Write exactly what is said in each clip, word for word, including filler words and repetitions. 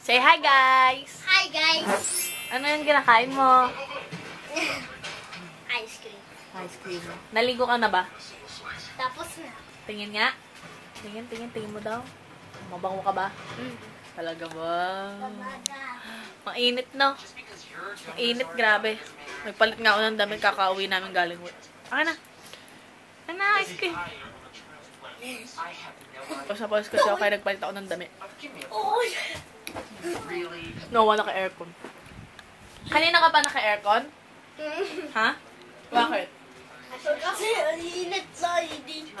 Say hi, guys! Hi, guys! Ano yung kinakain mo? Ice cream. Ice cream. Naligo ka na ba? Tapos na. Tingin nga. Tingin, tingin, tingin mo daw. Mabango ka ba? Mm. Talaga ba? Talaga. Mainit, no? Mainit, grabe. Nagpalit nga ako ng damit, kakauwi namin galing work. Akin na. Akin na, ice cream. Pasapos kasi ako kaya nagpalit ako ng damit. Oh, No, wala naka-aircon. Kanina ka pa naka-aircon? Ha? Bakit? kasi ang init sa dito.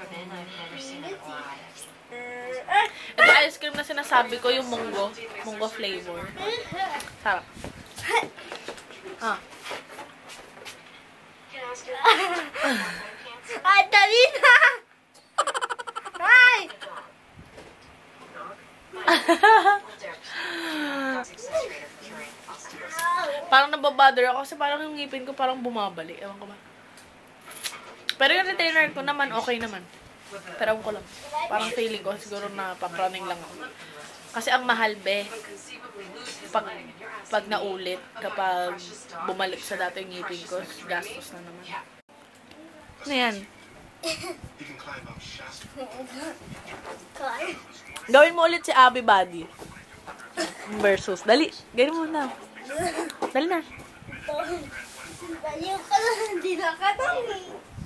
Ito ice cream na sinasabi ko, yung munggo. Munggo flavor. Sarap. Ah. Ay, dali na! Ay! Parang nababother ako kasi parang yung ngipin ko parang bumabalik. Ewan ko ba. Pero yung retainer ko naman, okay naman. Pero ewan ko lang. Parang feeling ko, siguro na papraning lang ako. Kasi ang mahal, be. Pag, pag naulit, kapag bumalik sa dati yung ngipin ko, gastos na naman. Ano yan? Gawin mo ulit si Abby Buddy. Versus. Dali. Gawin mo na. Dali na. Dali ka lang, hindi nakatangi.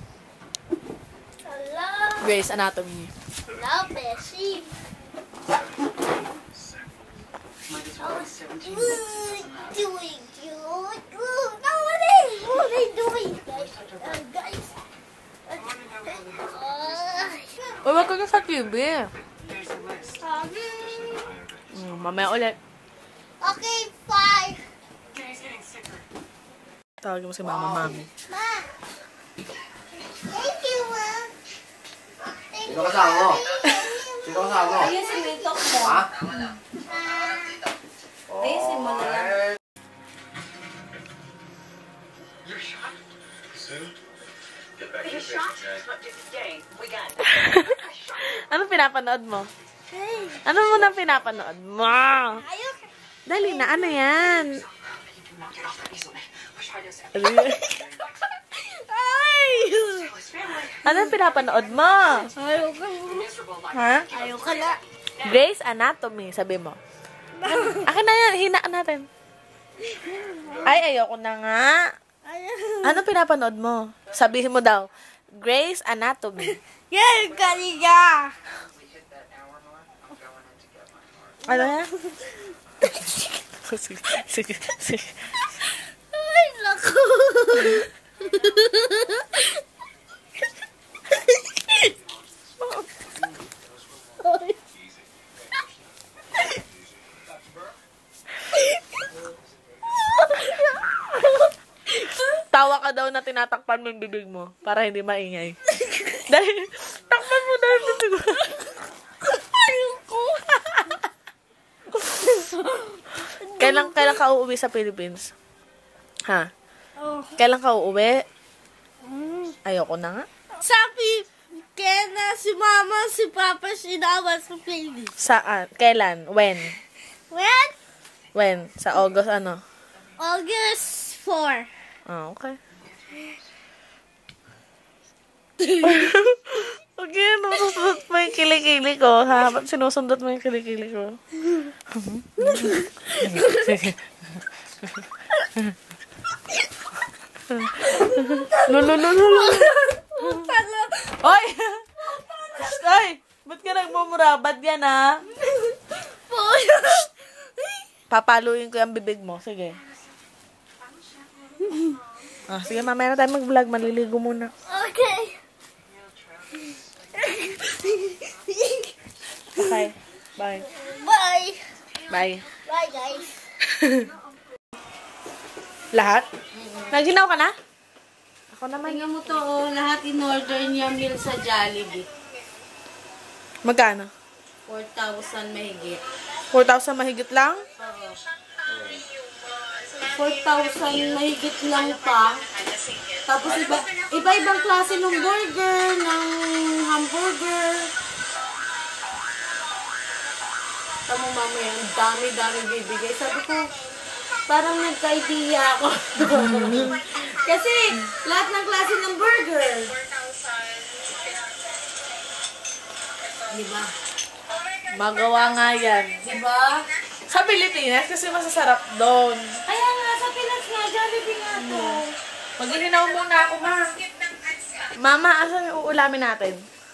Hala. Grey's Anatomy. Hala, Bessie. Doing cute. No, what are what are they doing, guys? Uh, guys. Uy, wag ka na sa T V. Um, Mm, mamaya ulit. okay, five. Tawagin mo si Mama Mami. Ma. Thank you, Ma. Thank Sino you, kasama mo? Mommy. Sino kasama mo? Ayun si Wiltok mo. Ha? Ayusin mo na lang. Ano pinapanood mo? Hey. Ano mo na pinapanood mo? Ayok. Dali na, ano yan? Ay! Ano pinapanood mo? Ayok ka. Ha? Ayok ka na. Grey's Anatomy, sabi mo. Akin na yan, hinaan natin. Ay, ayoko na nga. Ayok. Ano pinapanood mo? Sabihin mo daw, Grey's Anatomy. Yan, kaliga. Ano yan? sige, sige, sige. Ay, naku. Tawa ka daw na tinatakpan mo yung bibig mo para hindi maingay. Dahil, takpan mo daw yung bibig mo. Ayoko. Kailan, kailan ka uuwi sa Philippines? Ha? Oh. Kailan ka uuwi? Mm. Ayoko na nga. Sabi, kaya na si Mama, si Papa, sinawa sa Philippines. Saan? Kailan? When? When? When? Sa August ano? August fourth. Ah, okay. Okay, sinusundot mo yung kilikili ko, ha? Ba't sinusundot mo yung kilikili ko? Lulululul. Oy! Oy! Ba't ka nagmumurabad yan, ha? Papaluin ko yung bibig mo. Sige. Ah, sige, mamaya na tayo mag-vlog. Maliligo muna. Okay. Okay. Bye. Bye. Bye. Bye, guys. Lahat? Naginaw ka na? Ako naman. Tingnan mo to, oh, lahat in-order niya meal sa Jollibee. Magkano? four thousand mahigit. four thousand mahigit lang? Oo. four thousand mahigit lang pa. Tapos iba, iba-ibang klase ng burger, ng hamburger. Tamo mamaya, ang dami-dami bibigay. Sabi ko, parang nagka-idea ako. Kasi, lahat ng klase ng burger. Diba? Magawa nga yan. Diba? Sa Pilipinas, kasi masasarap doon. Kaya nga, sa Pilas nga, Jollibee nga to. Maghihinaw muna ako, ma. Mama, asan yung uulamin natin?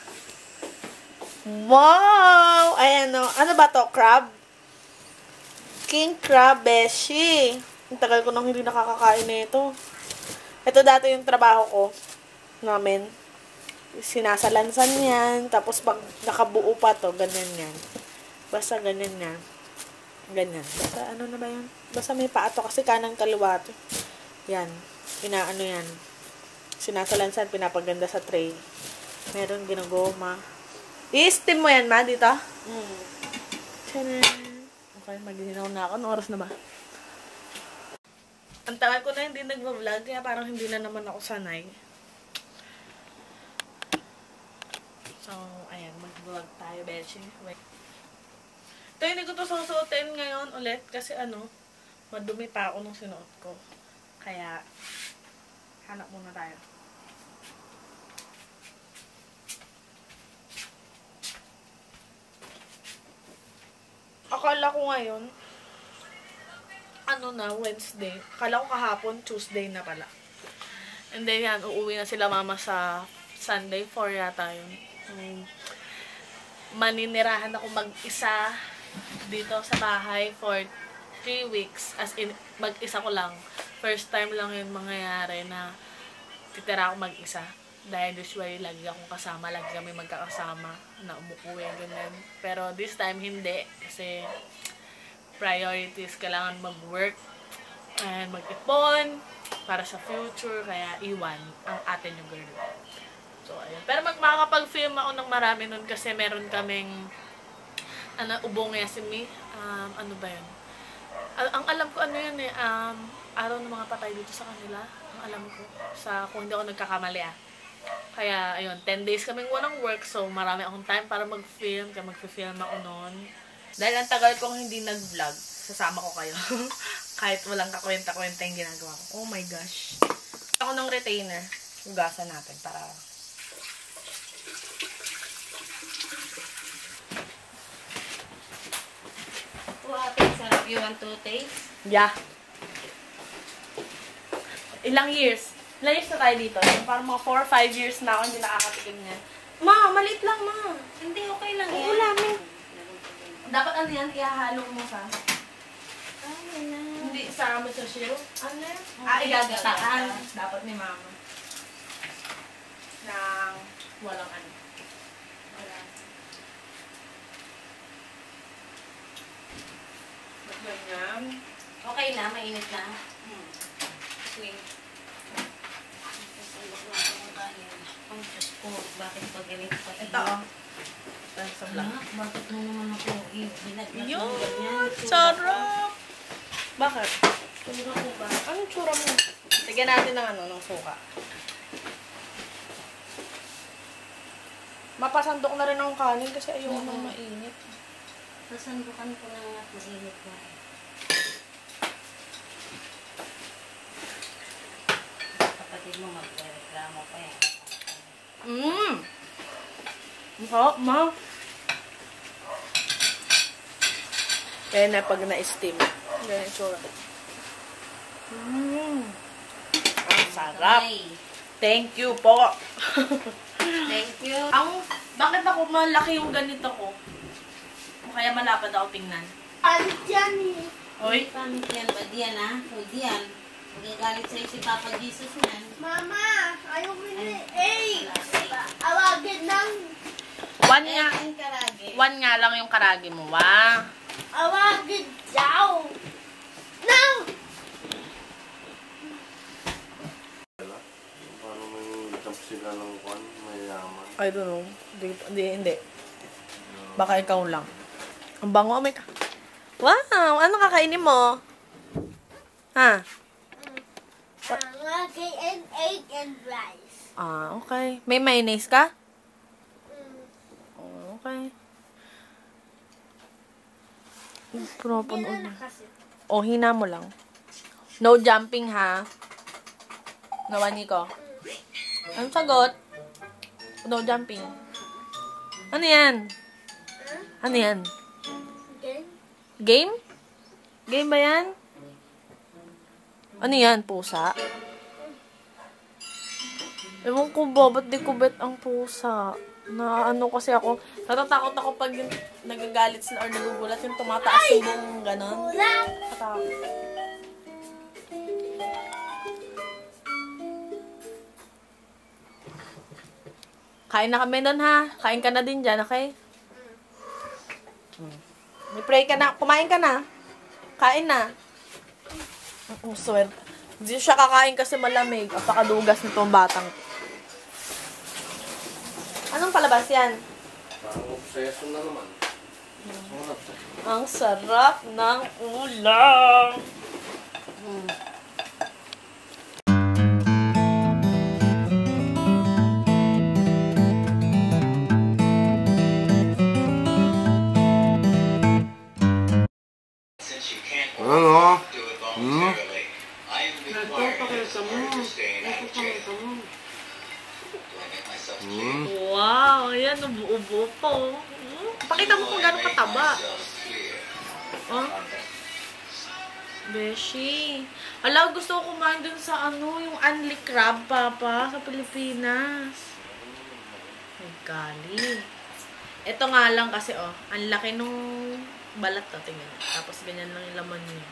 Wow! Ayan o. Ano ba to? Crab? King crab beshi. Ang tagal ko nang hindi nakakakain na ito. Ito dati yung trabaho ko namin. Sinasalansan yan. Tapos pag nakabuo pa to, ganyan yan. Basta ganyan yan. Ganyan. Basta ano na ba yan? Basta may paato kasi kanang kaliwa to. Yan. Inaano yan. Sinasalansan, pinapaganda sa tray. Meron ginagoma. I-steam mo yan, ma, dito? Mm. Tcharan! Okay, maghihinaw na ako. Anong oras na ba? Ang tagal ko na hindi nag-vlog, kaya parang hindi na naman ako sanay. So, ayan, mag-vlog tayo, Beshi. Wait. Ito, hindi ko ito susuotin ngayon ulit kasi ano, madumi pa ako nung sinuot ko. Kaya, hanap muna tayo. Akala ko ngayon, ano na, Wednesday. Akala ko kahapon, Tuesday na pala. And then yan, uuwi na sila mama sa Sunday, four yata yun. Um, maninirahan ako mag-isa dito sa bahay for three weeks. As in, mag-isa ko lang. First time lang yun mangyayari na titira ako mag-isa. Dahil usually, lagi akong kasama. Lagi kami magkakasama na umuwi, ganyan. Pero this time, hindi. Kasi priorities, kailangan mag-work and mag-ipon para sa future. Kaya iwan ang atin yung girl. So, ayun. Pero mag makakapag-film ako ng marami nun kasi meron kaming ano, ubong yasimi. Um, ano ba yun? Al ang alam ko, ano yun eh, um, araw ng mga patay dito sa kanila. Ang alam ko. Sa, kung hindi ako nagkakamali ah. Kaya, ayun, ten days kaming walang work. So, marami akong time para mag-film. Kaya mag-film ako noon. Dahil ang tagal kong hindi nag-vlog, sasama ko kayo. Kahit walang kakwenta-kwenta yung ginagawa ko. Oh my gosh. Ako ng retainer. Hugasan natin para... Oh, ate, sarap. You want to taste? Yeah. Ilang years? Ilang years na tayo dito? Yung parang mga four or five years na ako hindi nakakatikim niya. Ma, maliit lang, ma. Hindi, okay lang yan. Ulamin. Dapat ano yan? Ihahalo mo sa... Ay, na. Hindi sama sa shiro. Ano yan? Okay. Ah, igagataan. Dapat ni mama. Nang walang ano. Wala. Ba't ganyan? Okay na, mainit na. Hmm. Okay. Ang Diyos ko, bakit pag ganito pa? Ito oh. Ito sa vlog. Anak, bakit mo naman ako binaglag Yun! ng ganyan? Sarap! Bakit? Tura ko ba? Anong tsura mo? Tigyan natin ng ano, ng suka. Mapasandok na rin ang kanin kasi ayoko Oo. nang mainit. Sasandukan ko na nga at mainit na. Kapatid mo magreklamo pa yan. Mmm! Ang sarap, ma. Kaya na pag na-steam. Ganyan yung tsura. Mmm! Ang sarap! Okay. Thank you po! Thank you. Ang, bakit ako malaki yung ganito ko? O kaya malapad ako tingnan? Andyan eh. Hoy? Pamit yan ba? Diyan ah. O diyan. Magagalit sa'yo si Papa Jesus yan. Mama, ayaw mo na Ay, eh. wala, say. Awagin ng... One nga, Ayan, karage. one nga lang yung karagi mo, wa? Awagin daw. No! Paano may jump sila ng kwan, mayayaman? I don't know. Hindi, hindi, hindi. Baka ikaw lang. Ang bango, may ka. Wow! Ano kakainin mo? Ha? Awagin and egg and rice. Ah, okay. May mayonnaise ka? Mm. Oh, okay. Pinapanood na. O, hina mo lang. No jumping, ha? Nawani ko. Anong sagot? No jumping. Ano yan? Ano yan? Game? Game? Game ba yan? Ano yan? Pusa? Ewan ko ba, ba't di ko bet ang pusa? Na ano kasi ako, natatakot ako pag yung nagagalit sila or nagugulat yung tumataas yung buong ganon. Ulang! Natatakot. Kain na kami nun, ha? Kain ka na din dyan, okay? Hmm. May pray ka na. Kumain ka na. Kain na. Ang swerte. Hindi siya kakain kasi malamig. Apakadugas nitong batang. Anong palabas yan? Parang obsession na naman. Sarap. Ang sarap ng ulam. Hmm. Ano? Hmm? Nagpapakita mo. Nagpapakita mo. Hmm? Wow, ayan, ubo-ubo pa, oh. Hmm? Pakita mo kung gano'ng kataba. Oh. Beshi. Ala, gusto ko kumain dun sa ano, yung unli crab, Papa, sa Pilipinas. Ay, gali. Ito nga lang kasi, oh, ang laki nung balat to, tingnan. Tapos ganyan lang yung laman niya.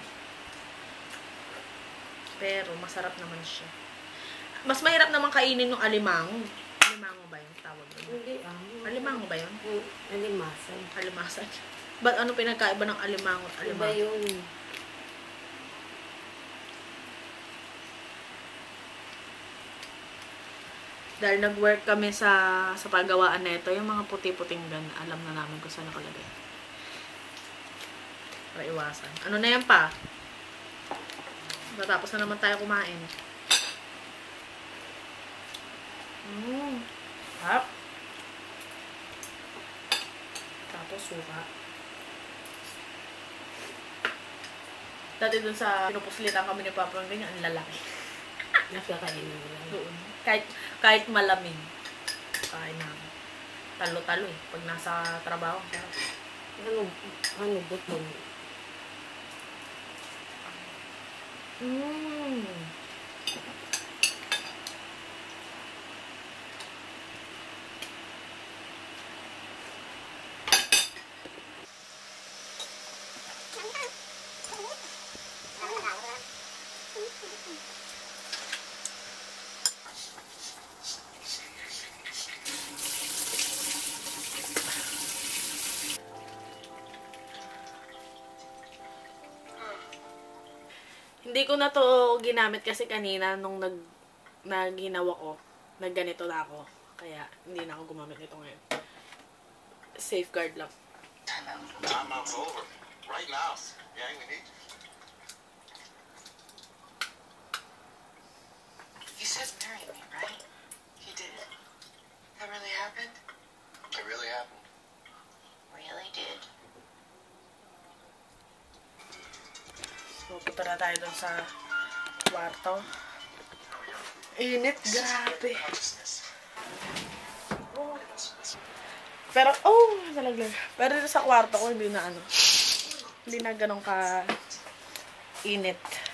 Pero masarap naman siya. Mas mahirap naman kainin yung alimango. Alimango ba yun? Tawag ba yun? Hindi ah. Alimango ba yun? Alimasan. Alimasan. Ba't ano pinagkaiba ng alimango at Iba alimango? yun. Dahil nag-work kami sa sa paggawaan na ito, yung mga puti-puting gan, alam na namin kung saan nakalagay. Para iwasan. Ano na yan pa? Matapos na naman tayo kumain. Mmm. Hap. Tapos suka. Dati dun sa pinupuslitan kami ni Papa ng ganyan, ang lalaki. Nakakainin mo lang. Doon. Kahit, kahit malamig. Kain namin. Talo-talo eh. Pag nasa trabaho. Ano, ano, butong. Mmm. Hindi ko na to ginamit kasi kanina nung nag naginawa ko, nagganito na ako. Kaya hindi na ako gumamit nito ngayon. Safeguard lang. I'm over. Right now. Yeah, we need you. You said marry me, right? You did. That really happened? It really happened. Really did. So, punta na tayo dun sa kwarto. Init, grabe. Oh. Pero, oh, nalaglag. Pero dito sa kwarto ko, hindi na ano. Hindi na ganun ka init.